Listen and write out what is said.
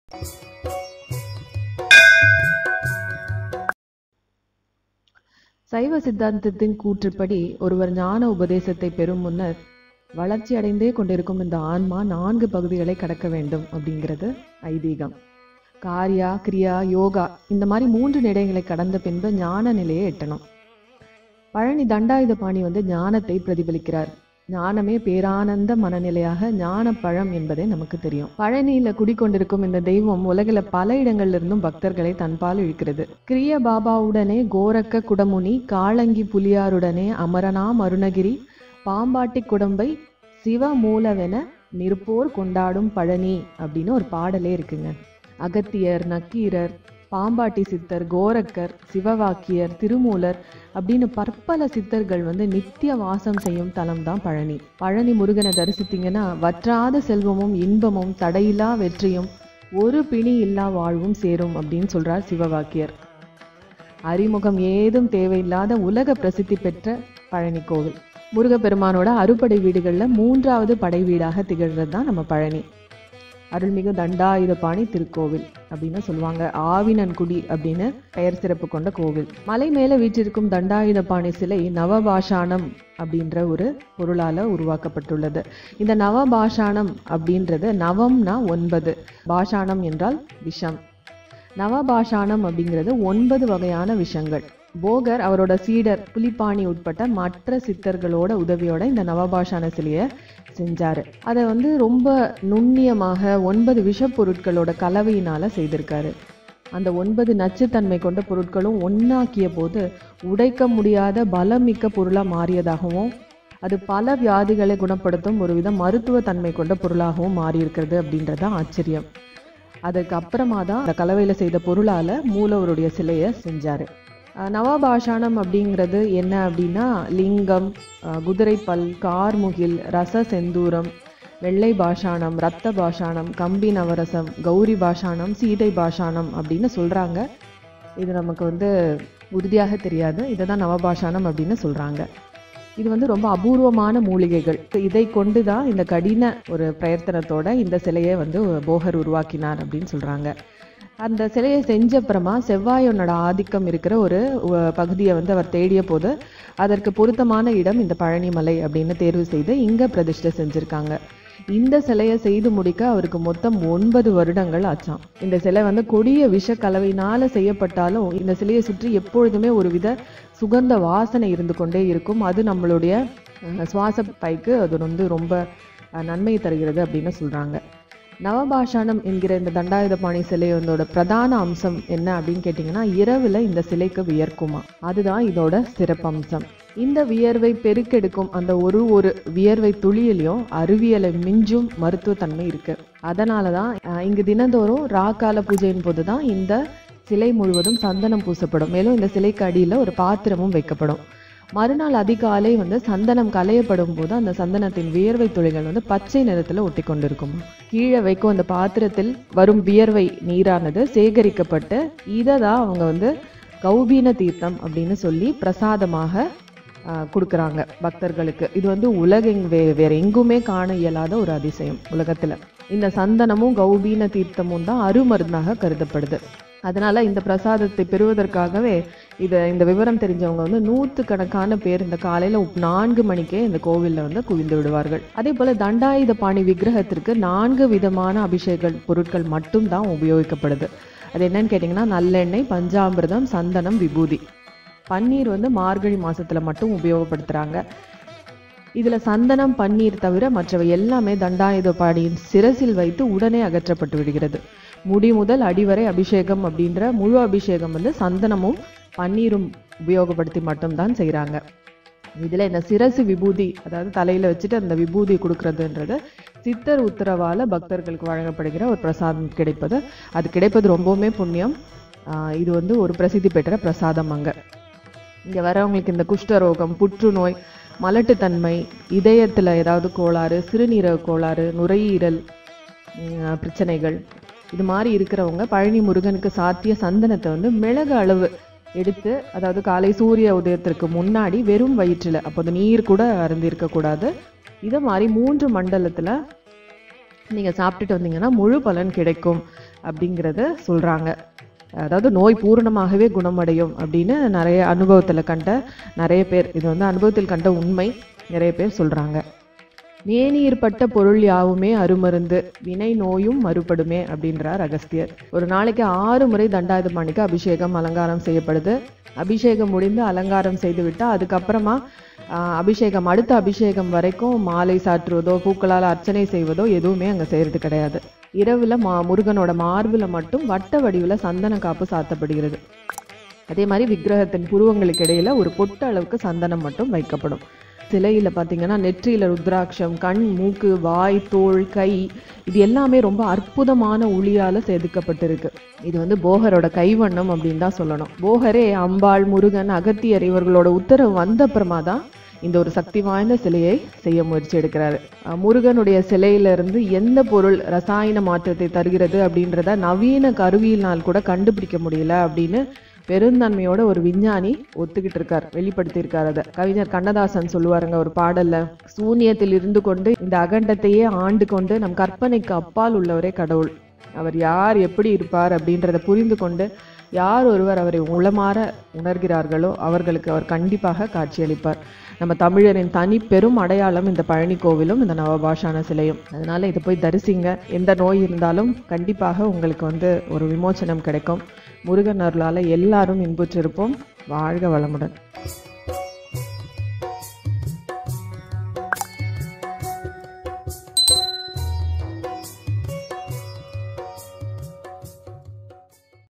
சைவ சித்தாந்தத்தின் கூற்றுப்படி ஒருவர் ஞான உபதேசத்தை பெறும் முன்னர் வளர்ச்சி அடைந்தே கொண்டிருக்கும் இந்த ஆன்மா 4 பகுதிகளை கடக்க வேண்டும் அப்படிங்கிறது ஐதீகம். காரியா, கிரியா, யோகா இந்த மாதிரி 3 நிலைகளை கடந்த பின்பு ஞான நிலையை எட்டணும். பழனி தண்டாயுதபாணி ஞானத்தை பிரதிபலிக்கிறார். ஞானமே பேரானந்த மனநிலையாக ஞான பழம் என்பதே நமக்கு தெரியும். பழனியில குடிக்கொண்டிருக்கும் இந்த தெய்வம் உலகில பல இடங்கள்ல இருந்தும் பக்தர்களை தன்பால் இழுக்கிறது. கிரிய பாபாவுடனே கோரக்க குடமுனி, காளங்கி புலியாருடனே அமரனாம் அருணகிரி, பாம்பாட்டி குடம்பை சிவமூலவென நிற்போர் கொண்டாடும் பழனி அப்படின்னு ஒரு பாடலே இருக்குங்க. அகத்தியர், நக்கீரர், பாம்பாட்டி சித்தர், கோரக்கர், சிவவாக்கியர், திருமூலர் அப்படின்னு பற்பல சித்தர்கள் நித்திய வாசம் செய்யும் தலம் தான் பழனி. பழனி முருகனை தரிசித்தீங்கன்னா வற்றாத செல்வமும் இன்பமும் தடையில்லா வெற்றியும் ஒரு பிணி இல்லா வாழ்வும் சேரும் அப்படின்னு சொல்றார் சிவவாக்கியர். அறிமுகம் ஏதும் தேவையில்லாத உலக பிரசித்தி பெற்ற பழனி கோவில். முருகப்பெருமானோட அறுபடை வீடுகள்ல 3வது படை வீடாக திகழ்றது தான் நம்ம பழனி. அருள்மிகு தண்டாயுதபாணி திருக்கோவில் அப்படின்னு சொல்லுவாங்க. ஆவினன்குடி அப்படின்னு பெயர் சிறப்பு கொண்ட கோவில். மலை மேல வீற்றிருக்கும் தண்டாயுதபாணி சிலை நவபாஷானம் அப்படின்ற ஒரு பொருளால உருவாக்கப்பட்டுள்ளது. இந்த நவபாஷானம் அப்படின்றது நவம்னா 9, பாஷானம் என்றால் விஷம். நவபாஷானம் அப்படிங்கிறது 9 வகையான விஷங்கள். போகர் அவரோட சீடர் புலிப்பாணி உட்பட்ட மற்ற சித்தர்களோட உதவியோட இந்த நவபாஷான சிலையை செஞ்சாரு. அதை ரொம்ப நுண்ணியமாக 9 விஷ பொருட்களோட கலவையினால செய்திருக்காரு. அந்த 9 நச்சுத்தன்மை கொண்ட பொருட்களும் ஒன்னாக்கிய போது உடைக்க முடியாத பலமிக்க பொருளா மாறியதாகவும் அது பல வியாதிகளை குணப்படுத்தும் ஒருவித மருத்துவ தன்மை கொண்ட பொருளாகவும் மாறி இருக்கிறது அப்படின்றதான் ஆச்சரியம். அதுக்கு அப்புறமா தான் அந்த கலவையில செய்த பொருளால மூலவருடைய சிலையை செஞ்சாரு. நவபாஷானம் அப்படிங்கிறது என்ன அப்படின்னா லிங்கம், குதிரைப்பல், கார்முகில், ரச செந்தூரம், வெள்ளை பாஷானம், ரத்த பாஷானம், கம்பி நவரசம், கௌரி பாஷானம், சீதை பாஷானம் அப்படின்னு சொல்றாங்க. இது நமக்கு உறுதியாக தெரியாது. இதை தான் நவபாஷானம் அப்படின்னு சொல்றாங்க. இது ரொம்ப அபூர்வமான மூலிகைகள். இதை கொண்டு தான் இந்த கடின ஒரு பிரயத்தனத்தோட இந்த சிலையை போகர் உருவாக்கினார் அப்படின்னு சொல்றாங்க. அந்த சிலையை செஞ்ச அப்புறமா செவ்வாயோனோட ஆதிக்கம் இருக்கிற ஒரு பகுதியை அவர் தேடிய போது அதற்கு பொருத்தமான இடம் இந்த பழனிமலை அப்படின்னு தேர்வு செய்து இங்க பிரதிஷ்டை செஞ்சிருக்காங்க. இந்த சிலையை செய்து முடிக்க அவருக்கு மொத்தம் 9 வருடங்கள் ஆச்சாம். இந்த சிலை கொடிய விஷ கலவையினால செய்யப்பட்டாலும் இந்த சிலையை சுற்றி எப்பொழுதுமே ஒரு வித சுகந்த வாசனை இருந்து கொண்டே இருக்கும். அது நம்மளுடைய சுவாச பைக்கு அது ரொம்ப நன்மை தருகிறது அப்படின்னு சொல்றாங்க. நவபாஷானம் என்கிற இந்த தண்டாயுதபாணி சிலையோட பிரதான அம்சம் என்ன அப்படின்னு கேட்டிங்கன்னா இரவுல இந்த சிலைக்கு வியர்க்குமா. அதுதான் இதோட சிறப்பம்சம். இந்த வியர்வை பெருக்கெடுக்கும் அந்த ஒரு வியர்வை துளியிலையும் அறிவியலை மிஞ்சும் மருத்துவ தன்மை இருக்கு. அதனாலதான் இங்கு தினந்தோறும் ராக்கால பூஜையின் போதுதான் இந்த சிலை முழுவதும் சந்தனம் பூசப்படும். மேலும் இந்த சிலைக்கு அடியில ஒரு பாத்திரமும் வைக்கப்படும். மறுநாள் அதிகாலை சந்தனம் களையப்படும் போது அந்த சந்தனத்தின் வியர்வை துளிகள் பச்சை நிறத்துல ஒட்டி கொண்டிருக்கும். கீழே வைக்கும் அந்த பாத்திரத்தில் வரும் வியர்வை நீரானது சேகரிக்கப்பட்டு இதை தான் அவங்க கௌபீன தீர்த்தம் அப்படின்னு சொல்லி பிரசாதமாக கொடுக்குறாங்க பக்தர்களுக்கு. இது வேற எங்குமே காண இயலாத ஒரு அதிசயம் உலகத்துல. இந்த சந்தனமும் கௌபீன தீர்த்தமும் தான் அருமருந்தாக கருதப்படுது. அதனால இந்த பிரசாதத்தை பெறுவதற்காகவே இந்த விவரம் தெரிஞ்சவங்க 100கணக்கான பேர் இந்த காலையில 4 மணிக்கே இந்த கோவில்ல குவிந்து விடுவார்கள். அதே போல தண்டாயுதபாணி விக்கிரகத்திற்கு 4 விதமான அபிஷேக பொருட்கள் மட்டும் தான் உபயோகிக்கப்படுது. அது என்னன்னு கேட்டீங்கன்னா நல்லெண்ணெய், பஞ்சாமிர்தம், சந்தனம், விபூதி. பன்னீர் மார்கழி மாசத்துல மட்டும் உபயோகப்படுத்துறாங்க. இதுல சந்தனம், பன்னீர் தவிர மற்றவை எல்லாமே தண்டாயுதபாணியின் சிரசில் வைத்து உடனே அகற்றப்பட்டு விடுகிறது. முடி முதல் அடிவரை அபிஷேகம் அப்படின்ற முழு அபிஷேகம் சந்தனமும் பன்னீரும் உபயோகப்படுத்தி மட்டும்தான் செய்யறாங்க. இதுல இந்த சிரசு விபூதி, அதாவது தலையில வச்சுட்டு அந்த விபூதி கொடுக்கறதுன்றது சித்தர் உத்தரவால பக்தர்களுக்கு வழங்கப்படுகிற ஒரு பிரசாதம் கிடைப்பது. அது கிடைப்பது ரொம்பவுமே புண்ணியம். இது ஒரு பிரசித்தி பெற்ற பிரசாதம். அங்க இங்க வரவங்களுக்கு இந்த குஷ்டரோகம், புற்றுநோய், மலட்டுத்தன்மை, இதயத்துல ஏதாவது கோளாறு, சிறுநீரக கோளாறு, நுரையீரல் பிரச்சனைகள் இது மாதிரி இருக்கிறவங்க பழனி முருகனுக்கு சாத்திய சந்தனத்தை மிளகு அளவு எடுத்து, அதாவது காலை சூரிய உதயத்திற்கு முன்னாடி வெறும் வயிற்றுல, அப்போது நீர் கூட அருந்தி இருக்கக்கூடாது, இதை மாதிரி 3 மண்டலத்துல நீங்க சாப்பிட்டுட்டு வந்தீங்கன்னா முழு பலன் கிடைக்கும் அப்படிங்கிறத சொல்றாங்க. அதாவது நோய் பூரணமாகவே குணமடையும் அப்படின்னு நிறைய அனுபவத்தில் கண்ட நிறைய பேர், இது வந்து அனுபவத்தில் கண்ட உண்மை, நிறைய பேர் சொல்றாங்க. மேனீர் பட்ட பொருள் யாவுமே அருமருந்து, வினை நோயும் மறுபடுமே அப்படின்றார் அகஸ்தியர். ஒரு நாளைக்கு 6 முறை தண்டாயுதபாணிக்கு அபிஷேகம் அலங்காரம் செய்யப்படுது. அபிஷேகம் முடிந்து அலங்காரம் செய்து விட்டா அதுக்கப்புறமா அபிஷேகம், அடுத்த அபிஷேகம் வரைக்கும் மாலை சாற்றுவதோ பூக்களால் அர்ச்சனை செய்வதோ எதுவுமே அங்கே செய்யறது கிடையாது. இரவுல முருகனோட மார்புல மட்டும் வட்ட வடிவுல சந்தன காப்பு சாத்தப்படுகிறது. அதே மாதிரி விக்கிரகத்தின் புருவங்களுக்கு இடையில ஒரு பொட்டு அளவுக்கு சந்தனம் மட்டும் வைக்கப்படும். சிலையில பார்த்தீங்கன்னா நெற்றியில ருத்ராட்சம், கண், மூக்கு, வாய், தோள், கை, இது எல்லாமே ரொம்ப அற்புதமான ஒளியால செதுக்கப்பட்டிருக்கு. இது வந்து போகரோட கைவண்ணம் அப்படின்னு தான் சொல்லணும். போகரே அம்பாள், முருகன், அகத்தியர் இவர்களோட உத்தரவு வந்த அப்புறமா தான் இந்த ஒரு சக்தி வாய்ந்த சிலையை செய்ய முயற்சி எடுக்கிறாரு. முருகனுடைய சிலையிலிருந்து எந்த பொருள் ரசாயன மாற்றத்தை தருகிறது அப்படின்றத நவீன கருவியினால் கூட கண்டுபிடிக்க முடியல அப்படின்னு பெருந்தன்மையோட ஒரு விஞ்ஞானி ஒத்துக்கிட்டு இருக்கார், வெளிப்படுத்தியிருக்கார். அதை கவிஞர் கண்ணதாசன் சொல்லுவாருங்க ஒரு பாடல்ல, சூன்யத்தில் இருந்து கொண்டு இந்த அகண்டத்தையே ஆண்டு கொண்டு நம் கற்பனைக்கு அப்பால் உள்ளவரே கடவுள். அவர் யார், எப்படி இருப்பார் அப்படின்றத புரிந்து கொண்டு யார் ஒருவர் அவரை உளமாற உணர்கிறார்களோ அவர்களுக்கு அவர் கண்டிப்பாக காட்சியளிப்பார். நம்ம தமிழரின் தனி பெரும் அடையாளம் இந்த பழனி கோவிலும் இந்த நவபாஷான சிலையும். அதனால இதை போய் தரிசிங்க. எந்த நோய் இருந்தாலும் கண்டிப்பாக உங்களுக்கு வந்து ஒரு விமோச்சனம் கிடைக்கும். முருகன் அருளால எல்லாரும் இன்புற்றிருப்போம். வாழ்க வளமுடன்.